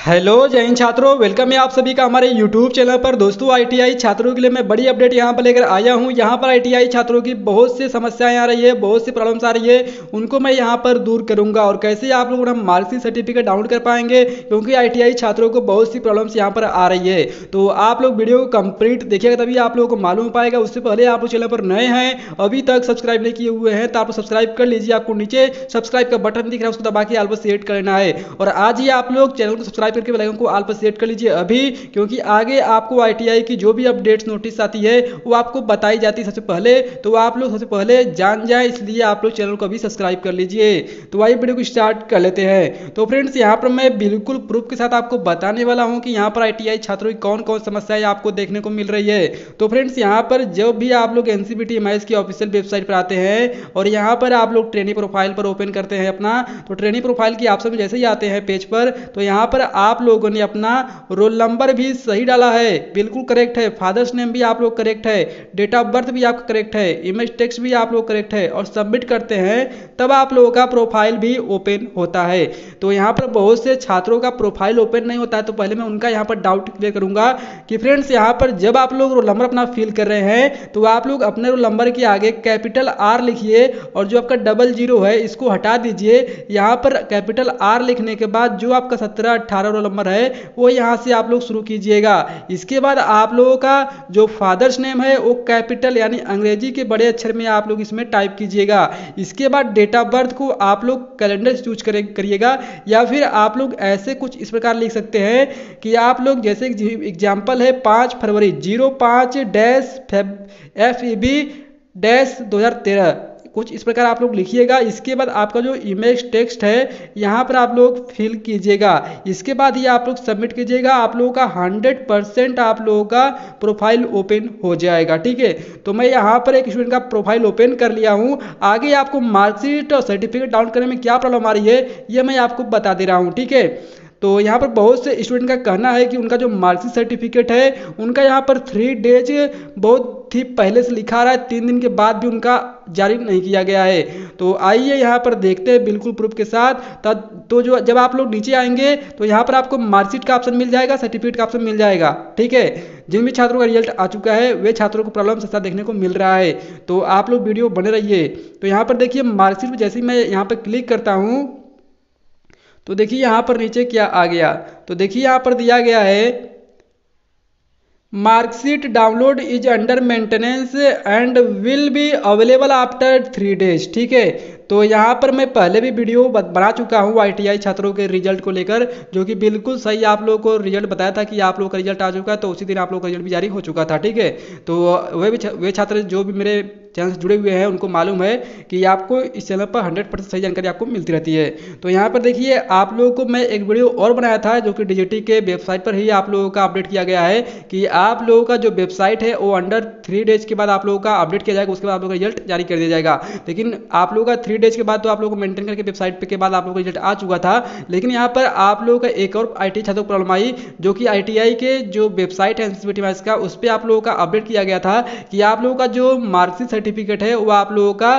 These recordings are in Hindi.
हेलो जय हिंद छात्रों, वेलकम है आप सभी का हमारे यूट्यूब चैनल पर। दोस्तों आईटीआई छात्रों के लिए मैं बड़ी अपडेट यहां पर लेकर आया हूं। यहां पर आईटीआई छात्रों की बहुत सी समस्याएं आ रही है, बहुत सी प्रॉब्लम्स आ रही है, उनको मैं यहां पर दूर करूंगा। और कैसे आप लोग अपना मार्कशीट सर्टिफिकेट डाउनलोड कर पाएंगे, क्योंकि आईटीआई छात्रों को बहुत सी प्रॉब्लम्स यहां पर आ रही है। तो आप लोग वीडियो को कंप्लीट देखिएगा, तभी आप लोगों को मालूम हो पाएगा। उससे पहले आप लोग चैनल पर नए हैं, अभी तक सब्सक्राइब नहीं किए हुए हैं, तो आप सब्सक्राइब कर लीजिए। आपको नीचे सब्सक्राइब का बटन दिख रहा है, उसको दबा के ऑल पर सेट कर लेना है। और आज ही आप लोग चैनल को सब्सक्राइब करके बेल आइकन को ऑल पर सेट कर लीजिए अभी, क्योंकि आगे आपको आईटीआई की जो भी अपडेट्स नोटिस आती है वो आपको बताई जाती है सबसे पहले, तो आप लोग सबसे पहले जान जाए, इसलिए आप लोग चैनल को अभी सब्सक्राइब कर लीजिए। तो आइए वीडियो को स्टार्ट कर लेते हैं। तो फ्रेंड्स, यहाँ पर मैं बिल्कुल प्रूफ के साथ आपको बताने वाला हूँ कि यहाँ पर आईटीआई छात्रों की कौन कौन समस्याएं आपको देखने को मिल रही है। तो फ्रेंड्स, यहाँ पर जब भी आप लोग एनसीवीटी एमआईएस की ऑफिशियल वेबसाइट पर आते हैं और यहाँ पर आप लोग ट्रेनिंग प्रोफाइल पर ओपन करते हैं अपना, तो ट्रेनिंग प्रोफाइल की ऑप्शन में जैसे ही आते हैं पेज पर, तो यहाँ पर आप लोगों ने अपना रोल नंबर भी सही डाला है, बिल्कुल करेक्ट है। फादर्स नेम भी आप लोग करेक्ट है, डेट ऑफ बर्थ भी आपका करेक्ट है, इमेज टेक्स्ट भी आप लोग करेक्ट है, और सबमिट करते हैं तब आप लोगों का प्रोफाइल भी ओपन होता है। तो यहाँ पर बहुत से छात्रों का प्रोफाइल ओपन नहीं होता है, तो पहले मैं उनका यहाँ पर डाउट क्लियर करूंगा कि फ्रेंड्स, यहाँ पर जब आप लोग रोल नंबर अपना फिल कर रहे हैं तो आप लोग अपने रोल नंबर के आगे कैपिटल आर लिखिए, और जो आपका 00 है इसको हटा दीजिए। यहाँ पर कैपिटल आर लिखने के बाद जो आपका 17-18 रोल नंबर है वो यहाँ से आप लोग शुरू कीजिएगा। इसके बाद आप लोगों का जो फादर्स नेम है वो कैपिटल यानी अंग्रेजी के बड़े अक्षर में आप लोग इसमें टाइप कीजिएगा। इसके बाद डेट ऑफ बर्थ को आप लोग कैलेंडर चूज करिएगा, या फिर आप लोग ऐसे कुछ इस प्रकार लिख सकते हैं कि आप लोग जैसे एग्जाम्पल है 5 फरवरी 05-FEB-2013, कुछ इस प्रकार आप लोग लिखिएगा। इसके बाद आपका जो इमेज टेक्स्ट है यहाँ पर आप लोग फिल कीजिएगा। इसके बाद ये आप लोग सबमिट कीजिएगा। आप लोगों का 100% आप लोगों का प्रोफाइल ओपन हो जाएगा। ठीक है, तो मैं यहाँ पर एक स्टूडेंट का प्रोफाइल ओपन कर लिया हूँ। आगे आपको मार्कशीट और सर्टिफिकेट डाउनलोड करने में क्या प्रॉब्लम आ रही है ये मैं आपको बता दे रहा हूँ। ठीक है, तो यहाँ पर बहुत से स्टूडेंट का कहना है कि उनका जो मार्कशीट सर्टिफिकेट है उनका यहाँ पर 3 डेज बहुत ही पहले से लिखा आ रहा है, 3 दिन के बाद भी उनका जारी नहीं किया गया है। तो आइए यहाँ पर देखते हैं बिल्कुल प्रूफ के साथ। तो जो जब आप लोग नीचे आएंगे तो यहाँ पर आपको मार्कशीट का ऑप्शन मिल जाएगा, सर्टिफिकेट का ऑप्शन मिल जाएगा। ठीक है, जिन भी छात्रों का रिजल्ट आ चुका है वे छात्रों को प्रॉब्लम ऐसा देखने को मिल रहा है, तो आप लोग वीडियो बने रहिए। तो यहाँ पर देखिए मार्कशीट में जैसे ही मैं यहाँ पर क्लिक करता हूँ तो देखिए यहाँ पर नीचे क्या आ गया। तो देखिए यहाँ पर दिया गया है marksheet download is under maintenance and will be available after 3 days. ठीक है, तो यहाँ पर मैं पहले भी वीडियो बना चुका हूँ आईटीआई छात्रों के रिजल्ट को लेकर, जो कि बिल्कुल सही आप लोगों को रिजल्ट बताया था कि आप लोगों का रिजल्ट आ चुका है, तो उसी दिन आप लोगों का रिजल्ट भी जारी हो चुका था। ठीक है, तो वे छात्र जो भी मेरे चैनल से जुड़े हुए हैं उनको मालूम है कि आपको इस चैनल पर 100% सही जानकारी आपको मिलती रहती है। तो यहाँ पर देखिए आप लोगों को मैं एक वीडियो और बनाया था जो कि डीजीटी के वेबसाइट पर ही आप लोगों का अपडेट किया गया है कि आप लोगों का जो वेबसाइट है वो अंडर 3 डेज के बाद आप लोगों का अपडेट किया जाएगा, उसके बाद आप लोगों का रिजल्ट जारी कर दिया जाएगा। लेकिन आप लोगों का 3 डेज के बाद तो आप लोगों को मेंटेन करके वेबसाइट पे के बाद आप लोगों का रिजल्ट आ चुका था। लेकिन यहाँ पर आप लोगों का एक और आईटीआई छात्रों को प्रॉब्लम आई, जो कि आईटीआई के जो वेबसाइट है एनसीवीटी एमआईएस का, उस पर आप लोगों का अपडेट किया गया था कि आप लोगों का जो मार्कशीट सर्टिफिकेट है वो आप लोगों का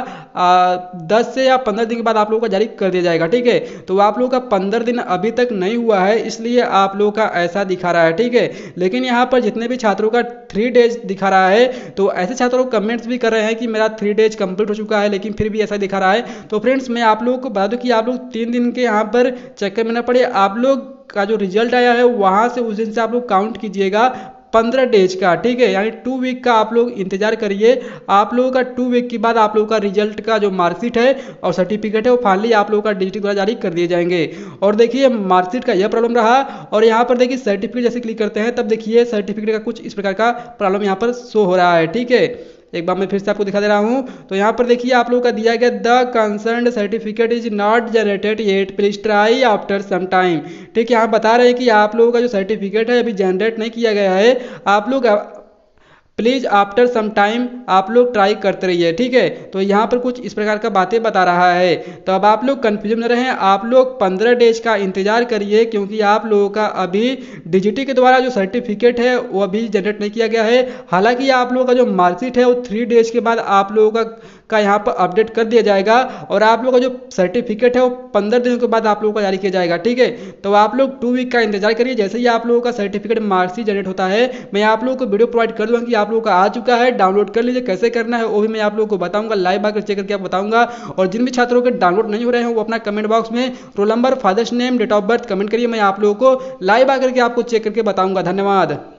10 से या 15 दिन के बाद आप लोगों का जारी कर दिया जाएगा। ठीक है, तो आप लोगों का 15 दिन अभी तक नहीं हुआ है, इसलिए आप लोगों का ऐसा दिखा रहा है। ठीक है, लेकिन यहाँ पर जितने भी छात्रों का 3 डेज दिखा रहा है, तो ऐसे छात्रों को कमेंट्स भी कर रहे हैं कि मेरा 3 डेज कंप्लीट हो चुका है, लेकिन फिर भी ऐसा दिखा रहा है। तो फ्रेंड्स, मैं आप लोगों को बता दूं कि आप लोग 3 दिन के यहाँ पर चक्कर में ना पड़े, आप लोग का जो रिजल्ट आया है वहां से उस दिन से आप लोग काउंट कीजिएगा 15 डेज का। ठीक है, यानी 2 वीक का आप लोग इंतजार करिए। आप लोगों का 2 वीक के बाद आप लोगों का रिजल्ट का जो मार्कशीट है और सर्टिफिकेट है वो फाइनली आप लोगों का डिजिटल द्वारा जारी कर दिए जाएंगे। और देखिए मार्कशीट का यह प्रॉब्लम रहा, और यहाँ पर देखिए सर्टिफिकेट जैसे क्लिक करते हैं तब देखिए सर्टिफिकेट का कुछ इस प्रकार का प्रॉब्लम यहाँ पर शो हो रहा है। ठीक है, एक बार मैं फिर से आपको दिखा दे रहा हूं। तो यहाँ पर देखिए आप लोगों का दिया गया the concerned certificate is not generated yet, please try after some time. ठीक है, यहाँ बता रहे हैं कि आप लोगों का जो सर्टिफिकेट है अभी जनरेट नहीं किया गया है, आप लोग प्लीज आफ्टर सम टाइम आप लोग ट्राई करते रहिए। ठीक है, तो यहाँ पर कुछ इस प्रकार का बातें बता रहा है। तो अब आप लोग कंफ्यूजन में रहें, आप लोग 15 डेज का इंतजार करिए, क्योंकि आप लोगों का अभी डीजीटी के द्वारा जो सर्टिफिकेट है वो अभी जनरेट नहीं किया गया है। हालांकि आप लोगों का जो मार्कशीट है वो 3 डेज के बाद आप लोगों का का यहाँ पर अपडेट कर दिया जाएगा और आप लोग का जो सर्टिफिकेट है वो 15 दिनों के बाद आप लोगों को जारी किया जाएगा। ठीक है, तो आप लोग 2 वीक का इंतजार करिए। जैसे ही आप लोगों का सर्टिफिकेट मार्कशीट जनरेट होता है मैं आप लोगों को वीडियो प्रोवाइड कर दूंगा कि आप लोगों का आ चुका है, डाउनलोड कर लीजिए। कैसे करना है वो भी मैं आप लोगों को बताऊंगा, लाइव आकर चेक करके आप बताऊंगा। और जिन भी छात्रों के डाउनलोड नहीं हो रहे हैं वो अपना कमेंट बॉक्स में roll number, father's name, date of birth comment करिए, मैं आप लोगों को लाइव आकर के आपको चेक करके बताऊंगा। धन्यवाद।